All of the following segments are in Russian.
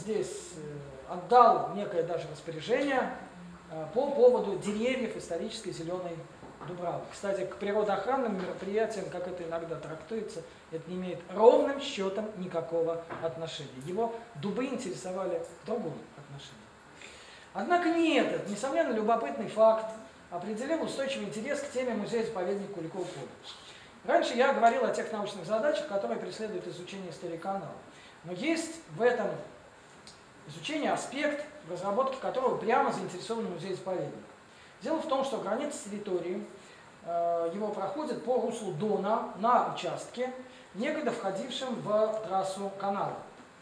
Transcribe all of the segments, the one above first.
здесь отдал некое даже распоряжение по поводу деревьев исторической зеленой Дубравы. Кстати, к природоохранным мероприятиям, как это иногда трактуется, это не имеет ровным счетом никакого отношения. Его дубы интересовали в другом отношении. Однако не этот, несомненно, любопытный факт определил устойчивый интерес к теме музея-заповедника Куликово поле. Раньше я говорил о тех научных задачах, которые преследуют изучение истории канала. Но есть в этом изучении аспект, в разработке которого прямо заинтересован музей-заповедник. Дело в том, что границы территории его проходят по руслу Дона на участке, некогда входившем в трассу канала.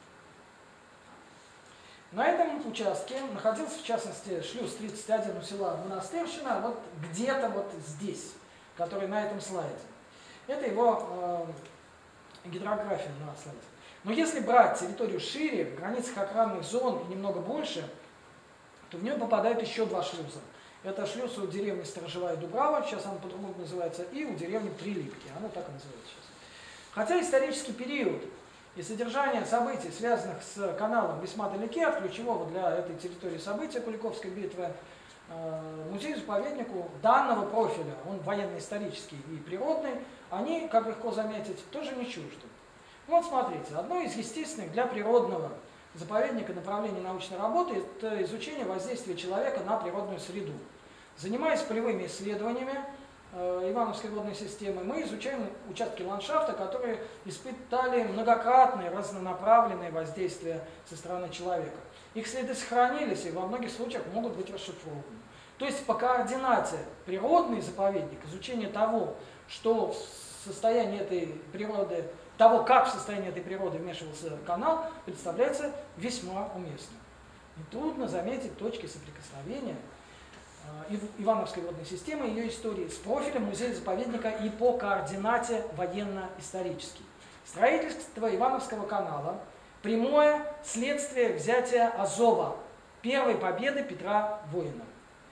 На этом участке находился, в частности, шлюз 31 у села Монастырщина, вот где-то вот здесь, который на этом слайде. Это его гидрография на слайде. Но если брать территорию шире, в границах охранных зон и немного больше, то в нее попадают еще два шлюза. Это шлюз у деревни Сторожевая Дубрава, сейчас она по-другому называется, и у деревни Прилипки, она так и называется сейчас. Хотя исторический период и содержание событий, связанных с каналом, весьма далеки от ключевого для этой территории события Куликовской битвы, музею-заповеднику данного профиля, он военно-исторический и природный, они, как легко заметить, тоже не чужды. Вот смотрите, одно из естественных для природного заповедника направлений научной работы – это изучение воздействия человека на природную среду. Занимаясь полевыми исследованиями Ивановской водной системы, мы изучаем участки ландшафта, которые испытали многократные разнонаправленные воздействия со стороны человека. Их следы сохранились и во многих случаях могут быть расшифрованы. То есть по координате природный заповедник, изучение того, что в состоянии этой природы, того, как в состоянии этой природы вмешивался канал, представляется весьма уместным. Нетрудно заметить точки соприкосновения Ивановской водной системы и ее истории с профилем музея-заповедника и по координате военно-исторической. Строительство Ивановского канала – прямое следствие взятия Азова, первой победы Петра Воина.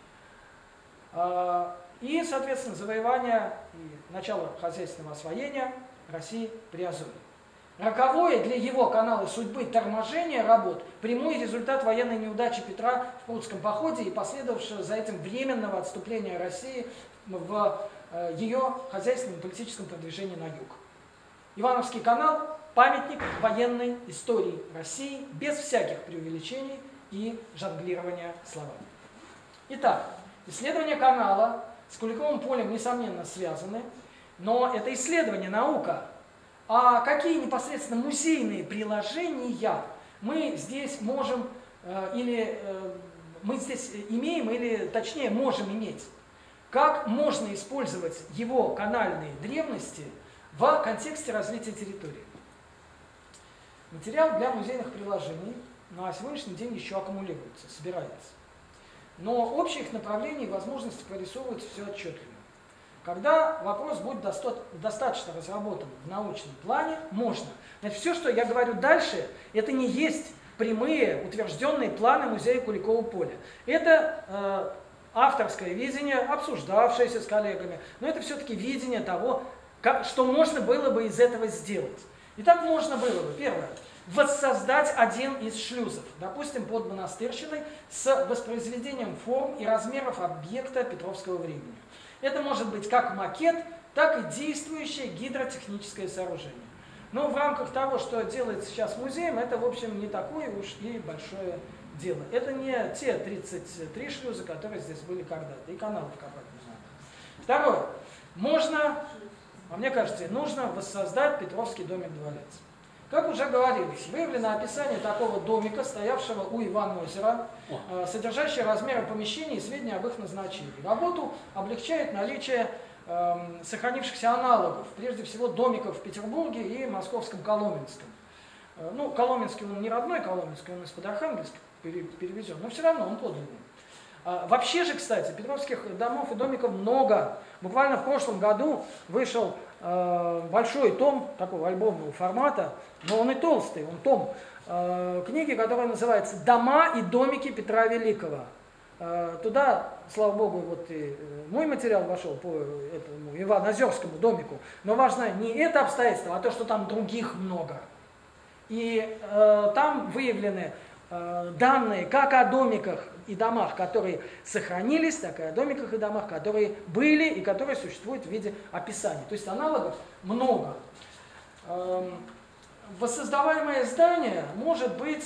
И, соответственно, завоевание и начало хозяйственного освоения России при Азове. Роковое для его канала судьбы торможение работ – прямой результат военной неудачи Петра в Прудском походе и последовавшего за этим временного отступления России в ее хозяйственном и политическом продвижении на юг. Ивановский канал – памятник военной истории России без всяких преувеличений и жонглирования словами. Итак, исследования канала с Куликовым полем, несомненно, связаны, но это исследование, наука. А какие непосредственно музейные приложения мы здесь можем, мы здесь имеем, или точнее можем иметь? Как можно использовать его канальные древности в контексте развития территории? Материал для музейных приложений на сегодняшний день еще аккумулируется, собирается. Но общие их направления и возможности прорисовываются все отчетливо. Когда вопрос будет достаточно разработан в научном плане, можно. Значит, все, что я говорю дальше, это не есть прямые утвержденные планы музея Куликово поля. Это авторское видение, обсуждавшееся с коллегами, но это все-таки видение того, что можно было бы из этого сделать. Итак, можно было бы, первое, воссоздать один из шлюзов, допустим, под Монастырщиной, с воспроизведением форм и размеров объекта Петровского времени. Это может быть как макет, так и действующее гидротехническое сооружение. Но в рамках того, что делается сейчас музеем, это, в общем, не такое уж и большое дело. Это не те 33 шлюза, которые здесь были когда-то, и каналов копать не надо. Второе. Можно, а мне кажется, нужно воссоздать Петровский домик-дворец. Как уже говорилось, выявлено описание такого домика, стоявшего у Иван-озера, содержащее размеры помещений и сведения об их назначении. Работу облегчает наличие сохранившихся аналогов, прежде всего домиков в Петербурге и московском Коломенском. Ну, Коломенский он не родной Коломенский, он из-под Архангельска перевезен, но все равно он подлинный. Вообще же, кстати, петровских домов и домиков много. Буквально в прошлом году вышел большой том такого альбомного формата, но он и толстый, он том книги, которая называется «Дома и домики Петра Великого». Туда, слава богу, вот и мой материал вошел по этому Ивано-Озерскому домику, но важно не это обстоятельство, а то, что там других много. И там выявлены данные как о домиках и домах, которые сохранились, так и о домиках и домах, которые были и которые существуют в виде описаний. То есть аналогов много. Воссоздаваемое здание может быть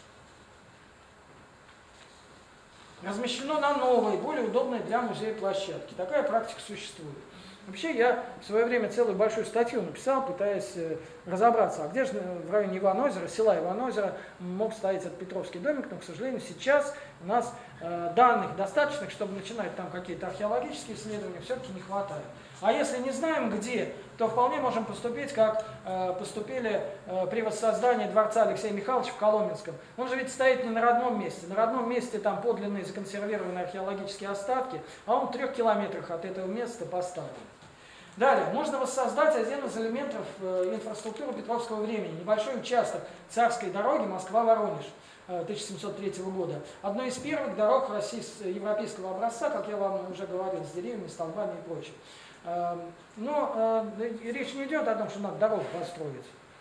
размещено на новой, более удобной для музея площадке. Такая практика существует. Вообще я в свое время целую большую статью написал, пытаясь разобраться, а где же в районе Иван-Озера, села Иван-Озера мог стоять этот Петровский домик, но, к сожалению, сейчас у нас данных достаточных, чтобы начинать там какие-то археологические исследования, все-таки не хватает. А если не знаем где, то вполне можем поступить, как поступили при воссоздании дворца Алексея Михайловича в Коломенском. Он же ведь стоит не на родном месте. На родном месте там подлинные законсервированные археологические остатки, а он в 3 километрах от этого места поставлен. Далее, можно воссоздать один из элементов инфраструктуры Петровского времени. Небольшой участок Царской дороги Москва-Воронеж 1703 года. Одной из первых дорог России европейского образца, как я вам уже говорил, с деревьями, столбами и прочим. Но речь не идет о том, что надо дорогу построить.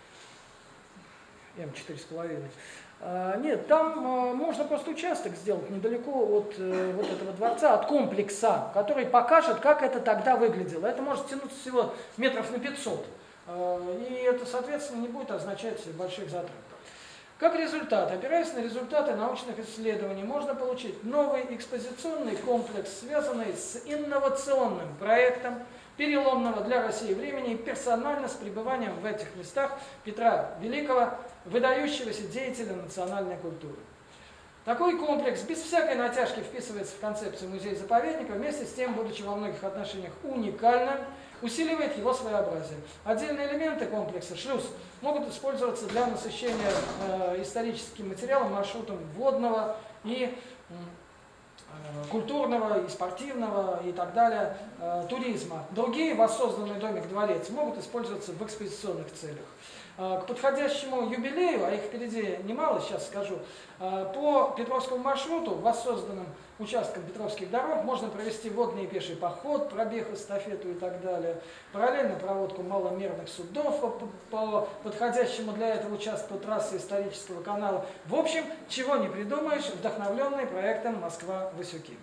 М4,5. Нет, там можно просто участок сделать недалеко от вот этого дворца, от комплекса, который покажет, как это тогда выглядело. Это может тянуться всего метров на 500. И это, соответственно, не будет означать больших затрат. Как результат, опираясь на результаты научных исследований, можно получить новый экспозиционный комплекс, связанный с инновационным проектом переломного для России времени и персонально с пребыванием в этих местах Петра Великого, выдающегося деятеля национальной культуры. Такой комплекс без всякой натяжки вписывается в концепцию музея-заповедника, вместе с тем, будучи во многих отношениях уникальным, усиливает его своеобразие. Отдельные элементы комплекса, шлюз, могут использоваться для насыщения историческим материалом маршрутом водного и культурного, и спортивного, и так далее, туризма. Другие, воссозданный домик-дворец, могут использоваться в экспозиционных целях. К подходящему юбилею, а их впереди немало, сейчас скажу, по Петровскому маршруту, воссозданным участкам Петровских дорог, можно провести водный и пеший поход, пробег, эстафету и так далее, параллельно проводку маломерных судов по подходящему для этого участку трассы исторического канала. В общем, чего не придумаешь, вдохновленный проектом «Москва-Васюки».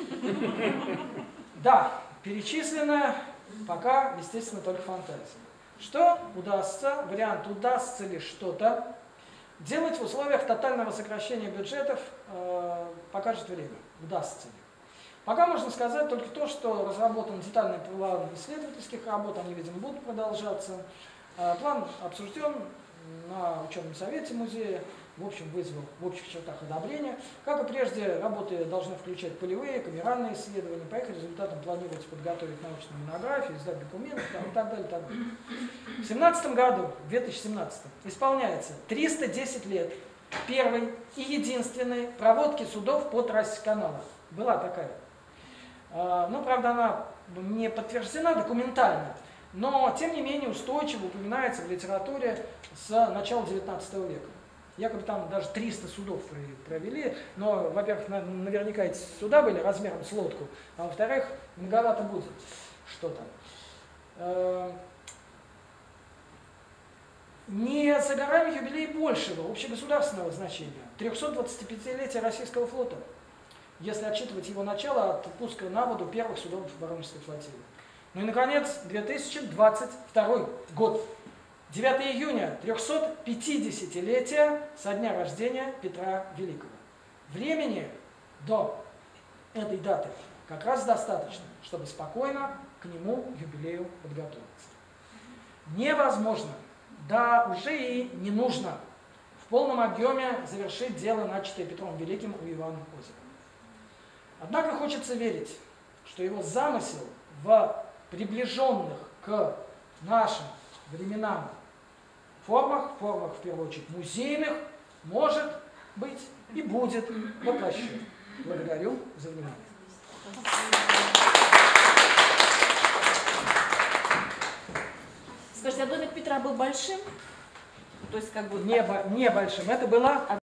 Да, перечисленное пока, естественно, только фантазия. Что удастся, вариант удастся ли что-то делать в условиях тотального сокращения бюджетов, покажет время, удастся ли. Пока можно сказать только то, что разработан детальный план исследовательских работ, они, видимо, будут продолжаться. План обсужден на ученом совете музея, в общем, вызвал в общих чертах одобрения. Как и прежде, работы должны включать полевые, камеральные исследования. По их результатам планируется подготовить научную монографию, издать документы и так далее. Так далее. В 2017 году, 2017, исполняется 310 лет первой и единственной проводки судов по трассе канала. Была такая. Ну, правда, она не подтверждена документально, но, тем не менее, устойчиво упоминается в литературе с начала 19 века. Якобы там даже 300 судов провели, но, во-первых, наверняка эти суда были размером с лодку, а во-вторых, многовато будет что-то. Не собираем юбилей большего, общегосударственного значения, 325-летия российского флота, если отчитывать его начало от пуска на воду первых судов Воронежской флотилии. Ну и, наконец, 2022 год. 9 июня, 350-летие со дня рождения Петра Великого. Времени до этой даты как раз достаточно, чтобы спокойно к нему юбилею подготовиться. Невозможно, да уже и не нужно в полном объеме завершить дело, начатое Петром Великим у Иван-Озера. Однако хочется верить, что его замысел в приближенных к нашим временам формах в первую очередь музейных, может быть и будет воплощен. Благодарю за внимание. Скажите, а домик Петра был большим? То есть как бы... Не большим. Это была